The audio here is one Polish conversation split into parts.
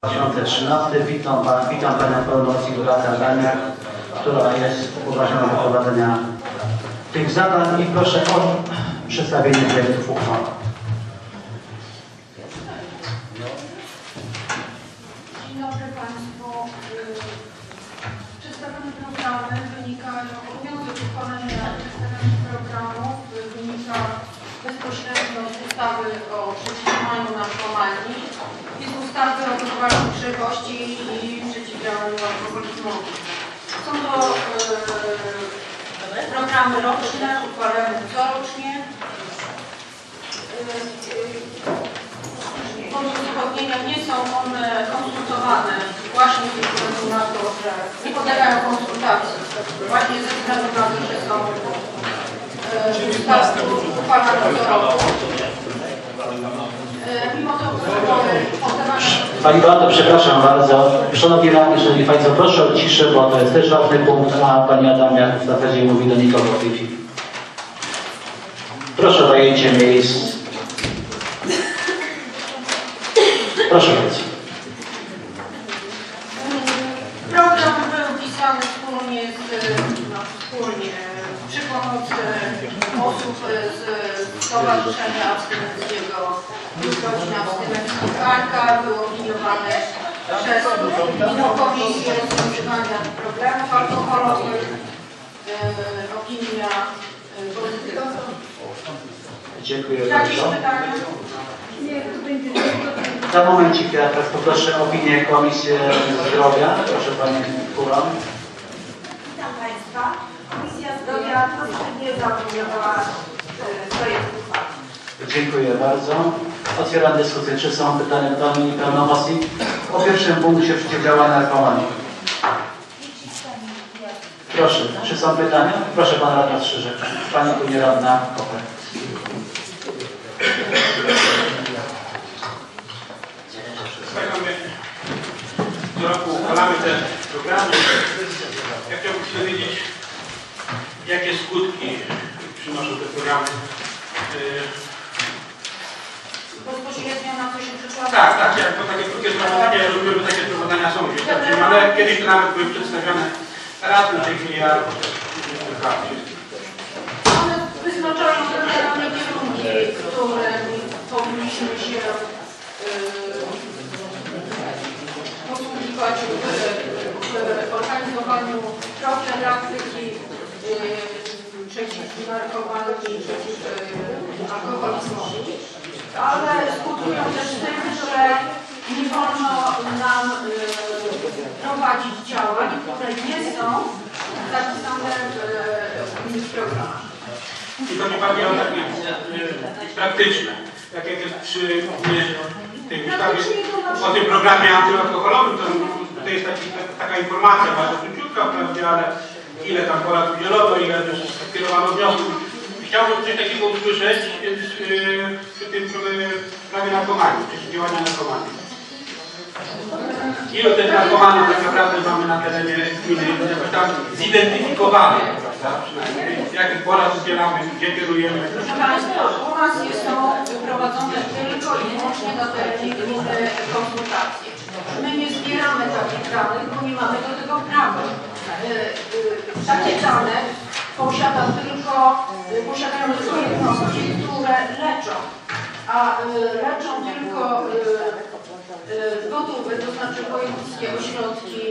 2013. Witam Panią Pełnomocnik Beatę Adamiak, która jest uważana do prowadzenia tych zadań i proszę o przedstawienie projektów uchwał. Dzień dobry Państwu. Przedstawione programy wynikają, obowiązek wykonania przedstawionych programów wynika bezpośrednio z ustawy o przeciwdziałaniu narkomanii i z ustawy o wychowaniu trzeźwości i przeciwdziałaniu alkoholizmowi. Są to programy roczne, uchwalane corocznie. Uzasadnienia nie są one konsultowane właśnie ze względu na to, że nie podlegają konsultacji, właśnie ze względu na to, że są uchwalane co roku. Mimo to Pani Beato, przepraszam bardzo. Szanowni radni, Szanowni Państwo, proszę o ciszę, bo to jest też ważny punkt, a Pani Adamiak w zasadzie mówi do nikogo w tej chwili. Proszę o zajęcie miejsc. Proszę bardzo. Program był pisany przy pomocy osób z Stowarzyszenia Abstynenckiego Rodzina Abstynenckich ARKA. Był opiniowany przez Komisję Używania Problemów Alkoholowych. Opinia pozytywna. Dziękuję Jakieś bardzo. pytania? Za momencik, ja teraz poproszę o opinię Komisji Zdrowia. Proszę Pani Kuron. Witam Państwa. Komisja Zdrowia pozytywnie zaopiniowała projekt uchwały. Dziękuję bardzo. Otwieram dyskusję. Czy są pytania do Pani Pełnomocnik? O pierwszym punkcie przeciwdziałania narkomanii. Proszę, czy są pytania? Proszę Pan Radna Strzyżek. Pani tu nie radna Koper. Co roku uchwalamy te programy. Ja chciałbym się dowiedzieć, jakie skutki przynoszą te programy. Bezpośrednio na co się przyszła? Tak, jako takie krótkie sprawozdania, ja rozumiem, że takie sprawozdania są gdzieś tam, ale kiedyś to nawet były przedstawione raz na tej chwili, ja One wyznaczają generalne kierunki, które powinniśmy się posługiwać w organizowaniu profilaktyki przeciw narkomanii, przeciw alkoholizmowi, ale skutkują też tym, że nie wolno nam prowadzić działań, które nie są zapisane w programach. I to mi bardziej o takie praktyczne, tak jak jest przy tej ustawie, o tym programie antyalkoholowym, to tutaj jest taka informacja bardzo króciutka wprawdzie, ale ile tam Polaków dzielono, ile też skierowano wniosków. Chciałbym coś takiego usłyszeć przy tym prawie narkomanii, przeciwdziałania narkomanii. Ilu tych narkomanów tak naprawdę mamy na terenie gminy, jakoś tam zidentyfikowanych, prawda? Jakich porad udzielamy, gdzie kierujemy? Proszę Państwa, u nas są prowadzone tylko i wyłącznie na terenie gminy konsultacje. My nie zbieramy takich danych, bo nie mamy do tego prawa. Takie dane posiadają tylko jednostki, które leczą, a leczą tylko gotowe, to znaczy wojewódzkie ośrodki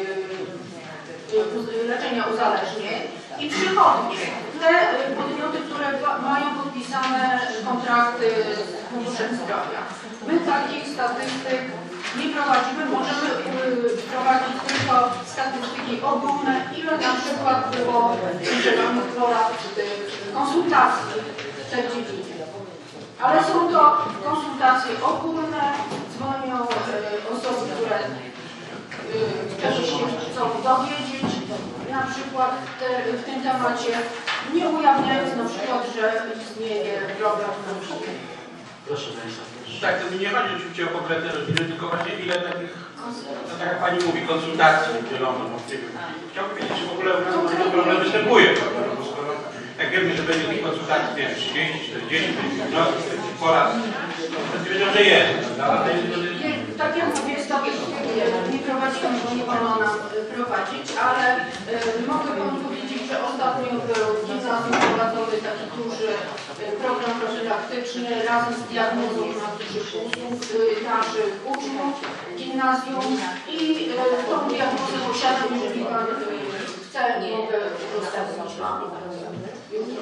leczenia uzależnień i przychodnie. Te podmioty, które mają podpisane kontrakty z Funduszem Zdrowia. My takich statystyk nie prowadzimy, możemy prowadzić tylko statystyki ogólne, ile na przykład było udzielonych porad konsultacji w tej dziedzinie. Ale są to konsultacje ogólne, dzwonią osoby, które też się chcą dowiedzieć, na przykład w tym temacie, nie ujawniając na przykład, że istnieje problem nauczycieli. Proszę Państwa. Tak, to mi nie chodzi oczywiście o konkretne rodziny, tylko właśnie ile takich, tak jak Pani mówi, konsultacji udzielono. Chciałbym wiedzieć, czy w ogóle ten problem występuje. Bo skoro, jak wiemy, że będzie tych konsultacji, nie wiem, 30, 40, 50 porad, to wiedział, że jest. Tak jak mówię, jest to prowadzić, ale mogę Panu powiedzieć, że ostatnio był w gimnazjum prowadzony taki duży program profilaktyczny razem z diagnozą naszych usług, naszych uczniów gimnazjum i tą diagnozę posiadam, jeżeli Pan chce, mogę udostępnić Panu jutro.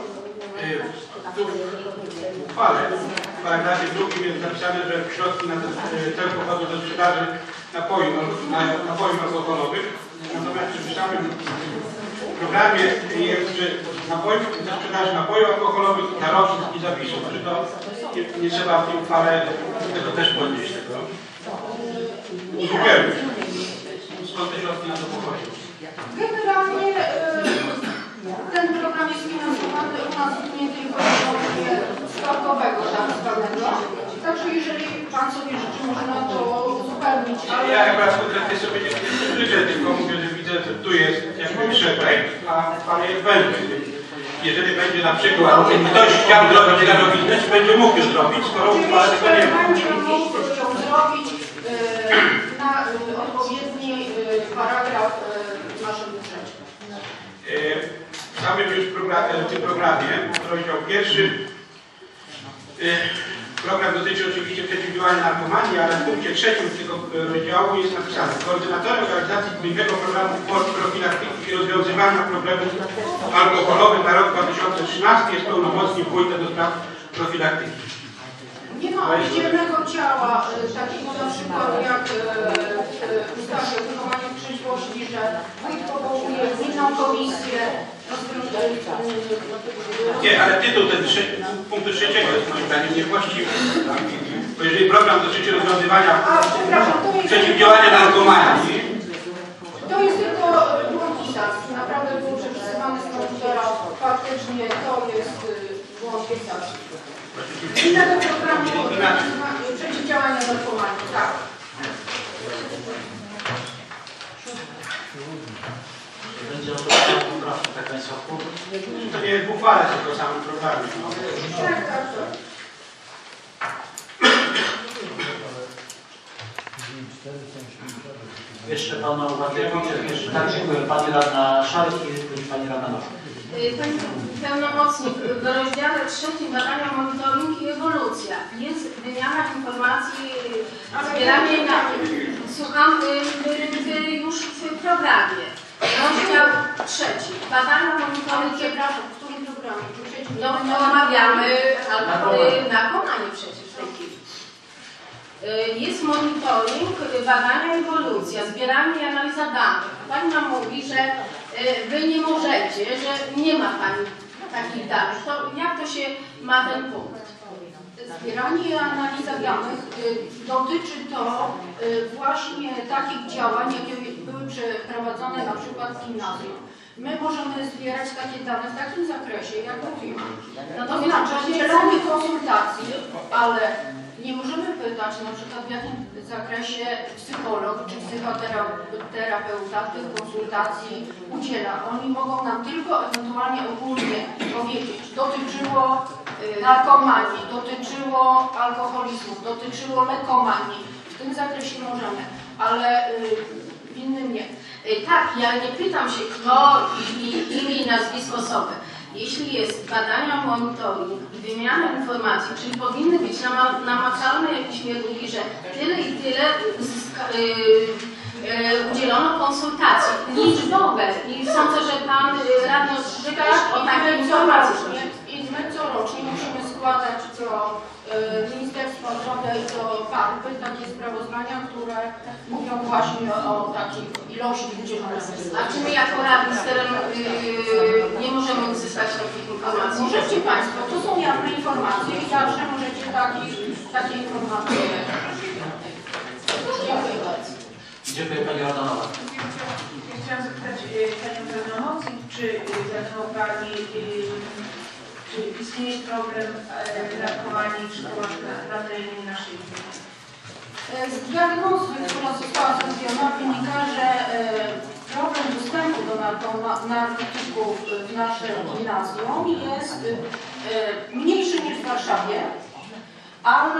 W uchwale, w paragrafie drugim jest napisane, że środki na ten cel pochodzą ze sprzedaży napojów alkoholowych. Natomiast w przyszłym programie jest, że ze sprzedaży napojów alkoholowych, darowców i zapisów. Czy to nie trzeba w tej uchwale tego też podnieść? Nie. Skąd te środki na to pochodzą? Generalnie ten program jest finansowany u nas nie tylko z parkowego tak zwanego. Także jeżeli Pan sobie życzy, można to uzupełnić. Ale... Ja chyba konkretnie sobie nie życzę, tylko mówię, że widzę, że tu jest jakby szepek, a Pan jest wężej. Jeżeli będzie na przykład ktoś chciał zrobić darowiznę, czy będzie mógł ją zrobić, skoro uchwała tego nie ma. Będzie mógł ją zrobić na odpowiedni paragraf w naszym budżecie. W samym już programie, rozdział pierwszy, program dotyczy oczywiście przeciwdziałania narkomanii, ale w punkcie trzecim tego rozdziału jest napisane: koordynatorem realizacji gminnego programu profilaktyki i rozwiązywania problemów alkoholowych na rok 2013 jest pełnomocnik wójta do spraw profilaktyki. Nie ma oddzielnego ciała, takiego na przykład jak w ustawie o wychowaniu w trzeźwości, że wójt powołuje inną komisję. Nie, ale tytuł ten punktu trzeciego jest moim zdaniem niewłaściwy. Bo jeżeli program dotyczy rozwiązywania przeciwdziałania narkomanii. To jest tylko błąd pisarski. Naprawdę było przepisywane z komputera. Faktycznie to jest błąd pisarski. Innego programu przeciwdziałania narkomanii, tak. Będzie o to samo poprawka, tak Państwa. To nie jest w uchwale, tylko w samym programie. No. Tak. Jeszcze Pana uwagę, jeszcze tak, dziękuję. Pani Radna Szalik i Pani Radna Nowa. Pani pełnomocnik, w rozdziale 3 badania, monitoring i ewolucja jest wymiana informacji, zbieranie na... Słucham, już w programie. Rozdział 3. Badania, monitoring... Przepraszam, w którym programie? No omawiamy narkomanię przecież w tej chwili. Jest monitoring, badania, ewolucja, zbieranie i analiza danych. Pani nam mówi, że Wy nie możecie, że nie ma Pani takich danych. To jak to się ma ten punkt? Zbieranie i analiza danych dotyczy to właśnie takich działań, jakie były przeprowadzone na przykład w gimnazjum. My możemy zbierać takie dane w takim zakresie, jak mówiłam. To znaczy udzielamy konsultacji, ale nie możemy pytać na przykład w jakim zakresie psycholog czy psychoterapeuta tych konsultacji udziela. Oni mogą nam tylko ewentualnie ogólnie powiedzieć, dotyczyło narkomanii, dotyczyło alkoholizmu, dotyczyło lekomanii. W tym zakresie możemy, ale w innym nie. Tak, ja nie pytam się, kto imię i nazwisko osoby. Jeśli jest badania, monitoring i wymiana informacji, czyli powinny być namacalne jakieś mierniki, że tyle i tyle udzielono konsultacji liczbowe i sądzę, że Pan radny Ostrzega o takiej informacji. I my corocznie musimy składać do Ministerstwa Zdrowia i do PARP-y takie sprawozdania, które mówią właśnie o takiej ilości udzielonych. A czy my jako radni z terenu nie możemy uzyskać takich informacji? Możecie Państwo, to są jawne informacje i zawsze możecie takie informacje. Dziękuję bardzo. Dziękuję Pani Radanowa. Chciałam zapytać Panią pełnomocnik, czy wiadomo Pani, czy istnieje problem narkomanii w szkołach na terenie naszej gminy? Z diagnozy, która została zrobiona, wynika, że problem dostępu do narkotyków w naszym gimnazjum jest mniejszy niż w Warszawie, ale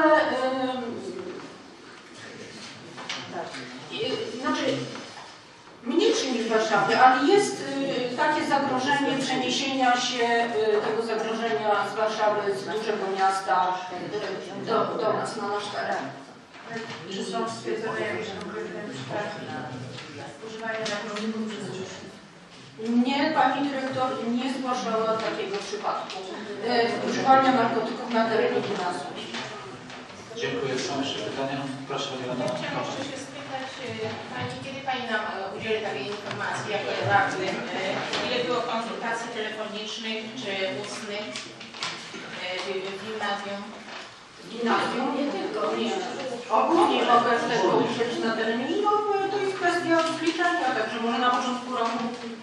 znaczy mniejszy w Warszawie, ale jest takie zagrożenie przeniesienia się tego zagrożenia z Warszawy, z dużego miasta do nas, na nasz teren. Czy są stwierdzone jakieś konkretne przypadki używania narkotyków przez uczniów? Nie, pani dyrektor nie zgłaszała takiego przypadku używania narkotyków na terenie gimnazjum. Dziękuję. Są jeszcze pytania? Proszę Pani Rada. Chciałam się spytać Pani, kiedy Pani nam udzieli takiej informacji jako radnym, ile było konsultacji telefonicznych czy ustnych w gimnazjum? Gimnazjum? Nie tylko, nie. Ogólnie mogę też powiedzieć na terenie, no to jest kwestia zliczenia, także może na początku roku.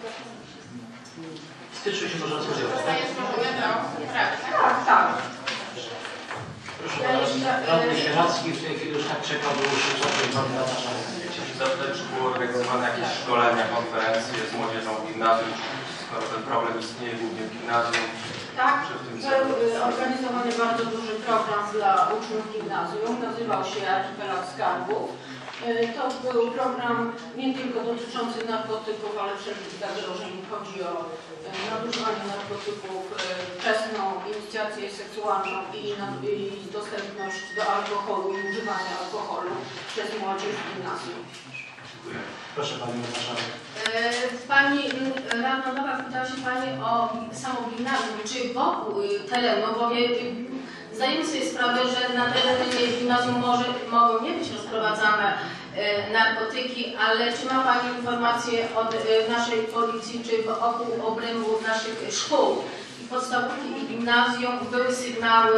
W styczniu się może rozpodziewać. Zostaje złożone do pracy. Tak, tak. Proszę bardzo, radny Sieradzki w tej chwili już tak czeka dłuższy czas, że mamy na naszą Chciałem zapytać, czy były organizowane jakieś szkolenia, konferencje z młodzieżą w gimnazjum, skoro ten problem istnieje głównie w gimnazjum? Tak, był organizowany bardzo duży program dla uczniów gimnazjum, nazywał się Archipelag Skarbów. To był program nie tylko dotyczący narkotyków, ale wszelkich zagrożeń. Chodzi o nadużywanie narkotyków, wczesną inicjację seksualną i dostępność do alkoholu i używanie alkoholu przez młodzież w gimnazjum. Proszę Pani Marszałek. Pani radna Nowak, pytała się Pani o samo gimnazjum, czy wokół terenu, bowiem zdajemy sobie sprawę, że na terenie gimnazjum mogą nie być rozprowadzane narkotyki, ale czy ma Pani informacje od naszej policji, czy wokół obrębu naszych szkół i podstawówki i gimnazjum były sygnały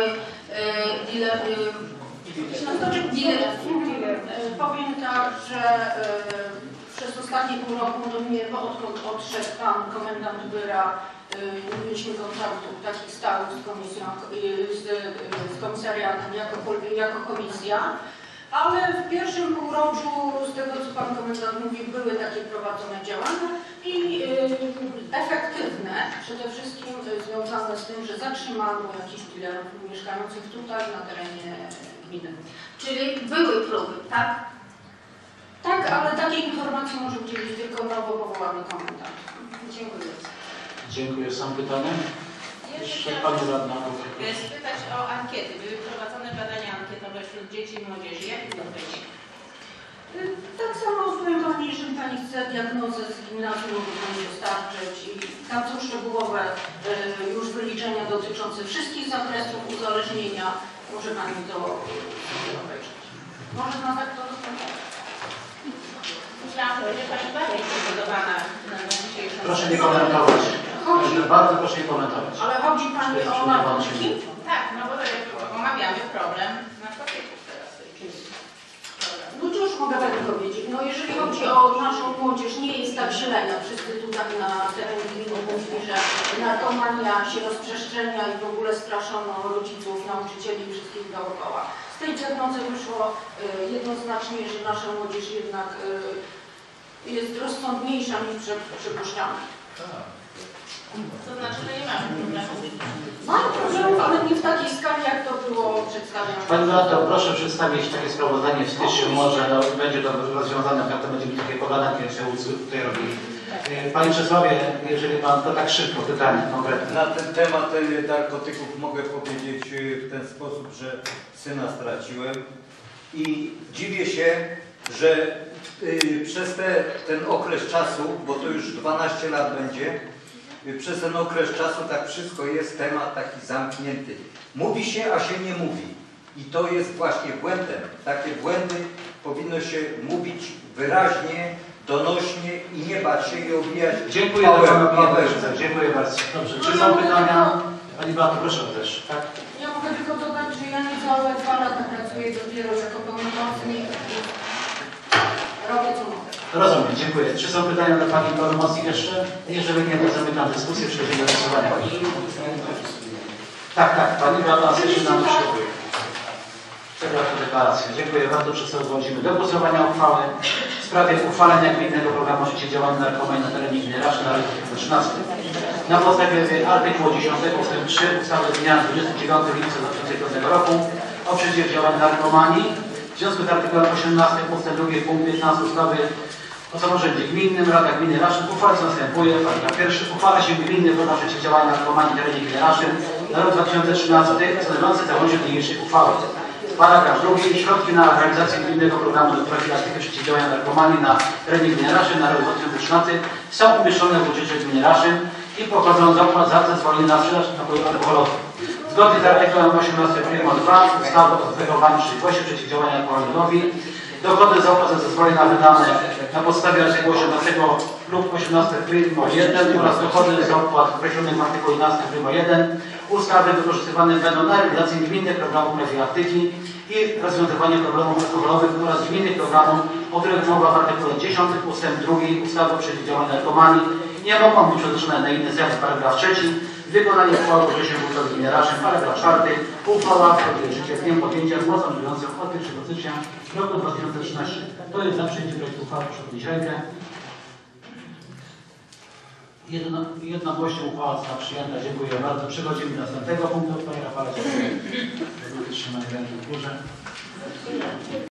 Powiem tak, że przez ostatnie pół roku do mnie, odkąd odszedł pan komendant Byra, nie mieliśmy kontaktów takich stałych z komisją, z komisariatem jako komisja, ale w pierwszym półroczu, z tego co pan komendant mówi, były takie prowadzone działania i efektywne, przede wszystkim związane z tym, że zatrzymano jakichś dealerów mieszkających tutaj na terenie gminy. Czyli były próby, tak? Tak, ale takiej informacji może udzielić tylko nowo powołany komendant. Dziękuję. Dziękuję. Są pytania? Jeszcze Pani Radna. Spytać o ankiety. Były prowadzone badania ankietowe wśród dzieci i młodzieży. Jaki był wynik? Tak samo powiem Pani, jeżeli Pani chce diagnozę z gimnazjum, mogę Pani dostarczyć i tam są szczegółowe już wyliczenia dotyczące wszystkich zakresów uzależnienia. Może Pani to obejrzeć. Może na tak to dostarczyć? Myślałam, że będzie Pani bardziej przygotowana na dzisiejszą... Proszę nie komentować. Bardzo proszę nie komentować. Ale chodzi Pani o narkotyki? Tak, no bo omawiamy problem narkotyków teraz. No to już mogę Pani powiedzieć. No jeżeli chodzi o naszą młodzież, nie jest tak źle, jak wszyscy tutaj na terenie gminy mówili, że narkomania się rozprzestrzenia i w ogóle straszono rodziców, nauczycieli i wszystkich dookoła. Z tej diagnozy wyszło jednoznacznie, że nasza młodzież jednak jest rozsądniejsza niż przypuszczamy. To znaczy, że nie mamy problemu. Mamy problemów, ale nie w takiej skali, jak to było przedstawione. Pani Radna, proszę przedstawić takie sprawozdanie w styczniu, może będzie to rozwiązane, tak to będzie mi takie pogadanie, jak się tutaj robili. Panie Czesławie, jeżeli Pan to tak szybko, pytanie konkretne. Na ten temat narkotyków mogę powiedzieć w ten sposób, że syna straciłem i dziwię się, że przez ten okres czasu, bo to już 12 lat będzie, przez ten okres czasu tak wszystko jest temat taki zamknięty. Mówi się, a się nie mówi. I to jest właśnie błędem. Takie błędy powinno się mówić wyraźnie, donośnie i nie bać się i obijać. Dziękuję bardzo. Dziękuję bardzo. Dobrze, czy są pytania? Pani Beato, proszę też. Tak? Ja mogę tylko dodać, że ja niecałe 2 lata pracuję dopiero jako pełnomocnik i robię co mogę. Rozumiem, dziękuję. Czy są pytania do Pani pełnomocnik jeszcze? Jeżeli nie, to zamykam dyskusję, przechodzimy do głosowania. Tak, Pani Beata Asyszyna nam przygotuje. Przepraszam, deklarację. Dziękuję bardzo. Przechodzimy do głosowania uchwały w sprawie uchwalenia gminnego programu przeciwdziałania narkomanii na terenie gminy Raszyn na rok 2013. Na podstawie artykułu 10 ust. 3 ustawy z dnia 29 lipca 2005 roku o przeciwdziałaniu narkomanii w związku z artykułem 18 ust. 2 punkt 15 ustawy o samorządzie gminnym, Rada Gminy Raszyn uchwala co następuje. Paragraf pierwszy. Uchwala się gminny program przeciwdziałania narkomanii w terenie gminy Raszyn na rok 2013, stanowiący całość niniejszej uchwały. Paragraf drugi. Środki na realizację gminnego programu do profilaktyki przeciwdziałania narkomanii na terenie gminy Raszyn na rok 2013 są umieszczone w budżecie gminy Raszyn i pochodzą z opłat za zezwolenie na sprzedaż napojów alkoholowych. Zgodnie z artykułem 18 prym. 2 ustawy o zachowaniu trzeźwości przeciwdziałania alkoholowi dochody z opłat za zezwolenia wydane na podstawie artykułu 18 lub 18 prym. 1 oraz dochody z opłat określonych w artykułu 11 prym. 1 ustawy wykorzystywane będą na realizację gminnych programów profilaktyki i rozwiązywanie problemów alkoholowych oraz gminnych programów, o których mowa w artykule 10 ust. 2 ustawy o przeciwdziałaniu narkomanii, nie mogą być przeznaczone na inny cel. Paragraf 3. Wykonanie uchwały określa się wójtowi gminy Raszyn. Paragraf 4. Uchwała wchodzi w życie z dniem podjęcia z mocą obowiązującą od 1 stycznia roku 2013. To jest za przyjęcie projektu uchwały. Proszę podnieść rękę. Jednogłośnie uchwała została przyjęta. Dziękuję bardzo. Przechodzimy do następnego punktu. Panie Rafale, dziękuję. Trzymanie ręki w górze.